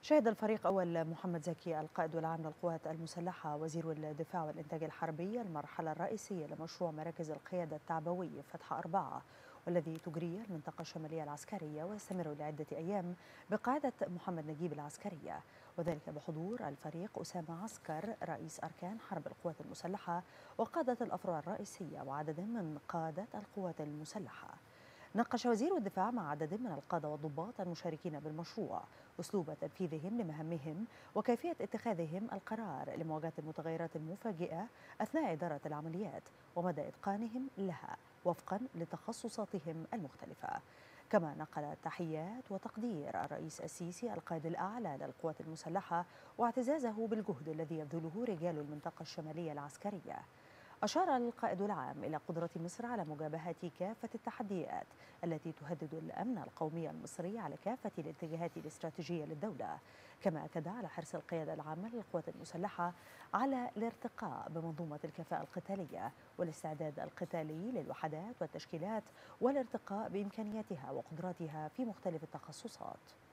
شهد الفريق أول محمد زكي القائد العام للقوات المسلحة وزير الدفاع والإنتاج الحربي المرحلة الرئيسية لمشروع مراكز القيادة التعبوي فتح 4، والذي تجريه المنطقة الشمالية العسكرية ويستمر لعدة أيام بقيادة محمد نجيب العسكرية، وذلك بحضور الفريق أسامة عسكر رئيس أركان حرب القوات المسلحة وقادة الأفرع الرئيسية وعدد من قادة القوات المسلحة. ناقش وزير الدفاع مع عدد من القادة والضباط المشاركين بالمشروع أسلوب تنفيذهم لمهامهم وكيفية اتخاذهم القرار لمواجهة المتغيرات المفاجئة أثناء إدارة العمليات ومدى إتقانهم لها وفقا لتخصصاتهم المختلفة. كما نقل تحيات وتقدير الرئيس السيسي القائد الأعلى للقوات المسلحة واعتزازه بالجهد الذي يبذله رجال المنطقة الشمالية العسكرية. أشار القائد العام إلى قدرة مصر على مجابهة كافة التحديات التي تهدد الأمن القومي المصري على كافة الاتجاهات الاستراتيجية للدولة، كما أكد على حرص القيادة العامة للقوات المسلحة على الارتقاء بمنظومة الكفاءة القتالية والاستعداد القتالي للوحدات والتشكيلات والارتقاء بإمكانياتها وقدراتها في مختلف التخصصات.